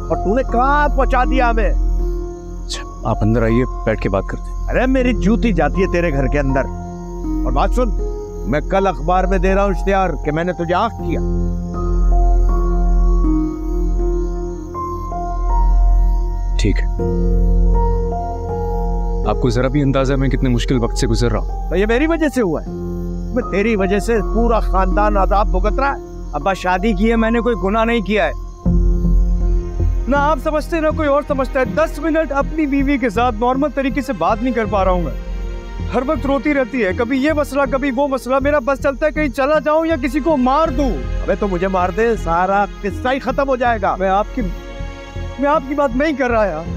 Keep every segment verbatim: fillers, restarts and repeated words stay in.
और तूने कहाँ पहुंचा दिया हमें। अच्छा, आप अंदर आइए, बैठ के बात करते हैं। अरे मेरी जूती जाती है तेरे घर के अंदर। और बात सुन, मैं कल अखबार में दे रहा हूँ इश्तिहार कि मैंने तुझे आंख किया। ठीक है, आपको जरा भी अंदाजा मैं कितने मुश्किल वक्त से गुजर रहा हूँ। तो ये मेरी वजह से हुआ है। मैं तेरी वजह से पूरा खानदान अजाब भुगत रहा है। अब्बा शादी की है, मैंने कोई गुनाह नहीं किया है। ना आप समझते ना कोई और समझता है। दस मिनट अपनी बीवी के साथ नॉर्मल तरीके से बात नहीं कर पा रहा हूँ मैं। हर वक्त रोती रहती है, कभी ये मसला कभी वो मसला। मेरा बस चलता है कहीं चला जाऊं या किसी को मार दूं। अबे तो मुझे मार दे, सारा किस्सा ही खत्म हो जाएगा। मैं आपकी मैं आपकी बात नहीं कर रहा यार।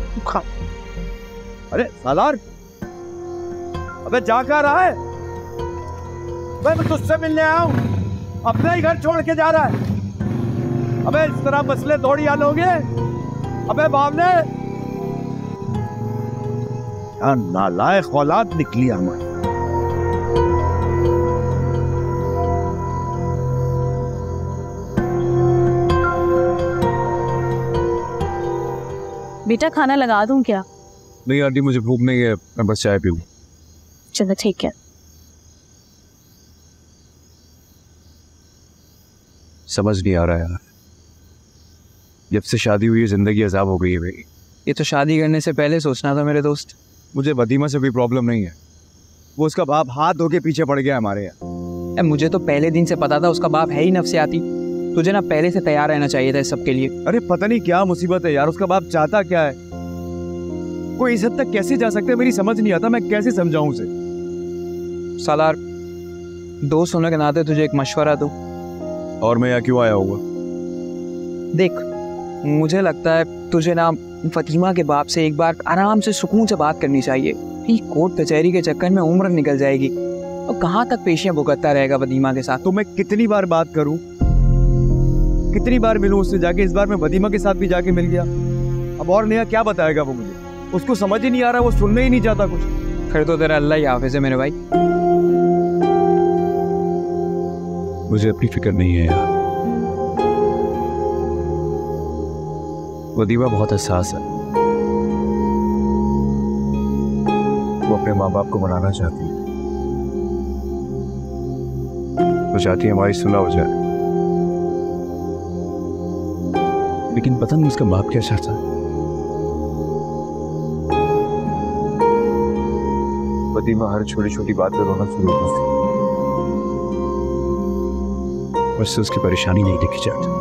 अरे सालार, अबे जा क्या रहा है? मैं तुझसे मिलने आया हूँ, अपना ही घर छोड़ के जा रहा है। अबे इस तरह मसले थोड़ी हल होंगे। अबे बावने, क्या नालायक औलाद निकली हमारी। बेटा खाना लगा दूं क्या? नहीं आंटी, मुझे भूख नहीं है, मैं बस चाय पीऊँ। चलो ठीक है। समझ नहीं आ रहा यार, जब से शादी हुई है जिंदगी अजाब हो गई है मेरी। ये तो शादी करने से पहले सोचना था मेरे दोस्त। मुझे वदीमा से कोई प्रॉब्लम नहीं है, वो उसका बाप हाथ धो के पीछे पड़ गया हमारे यहाँ। मुझे तो पहले दिन से पता था उसका बाप है ही नफसियाती। तुझे ना पहले से तैयार रहना चाहिए था इस सब के लिए। अरे पता नहीं क्या मुसीबत है यार, उसका बाप चाहता क्या है, कोई इस हद तक कैसे जा सकते हैं, मेरी समझ नहीं आता। मैं कैसे समझाऊं उसे। सालार, दोस्त होने के नाते तुझे एक मशवरा दूं। और मैं यहाँ क्यों आया हुआ? देख, मुझे लगता है तुझे ना फतीमा के बाप से एक बार आराम से सुकून से बात करनी चाहिए। कोर्ट कचहरी के चक्कर में उम्र निकल जाएगी और कहाँ तक पेशियां भुगतता रहेगा वदीमा के साथ। तो मैं कितनी बार बात करूं, कितनी बार मिलूं उससे जाके? इस बार मैं वदीमा के साथ भी जाके मिल गया। अब और नया क्या बताएगा वो मुझे? उसको समझ ही नहीं आ रहा, वो सुनने ही नहीं चाहता कुछ। फिर तो तेरा अल्लाह ही हाफिज है मेरे भाई। मुझे अपनी फिक्र नहीं है यार, वदीमा बहुत हसास है, वो अपने माँ बाप को मनाना चाहती है, वो चाहती है हमारी सुलह हो जाए। लेकिन पता नहीं उसका बाप क्या चाहता है। वदीमा हर छोटी छोटी बात पर रोना शुरू करती है, उससे उसकी परेशानी नहीं देखी जाती।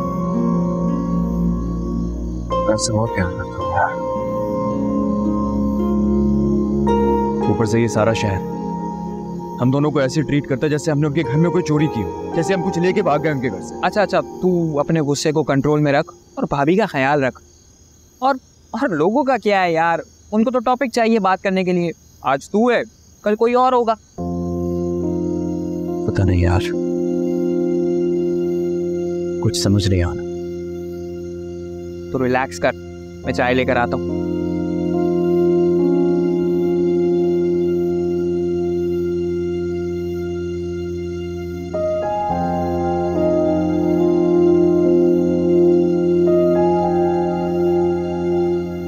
मैं और क्या करता हूँ यार, ऊपर से ये सारा शहर हम दोनों को ऐसे ट्रीट करता है जैसे हमने उनके घर में कोई चोरी की हो, जैसे हम कुछ लेके भाग गए उनके घर से। अच्छा अच्छा, तू अपने गुस्से को कंट्रोल में रख और भाभी का ख्याल रख। और और लोगों का क्या है यार, उनको तो टॉपिक चाहिए बात करने के लिए। आज तू है, कल कोई और होगा। पता नहीं यार, कुछ समझ नहीं आना। तो रिलैक्स कर, मैं चाय लेकर आता हूँ।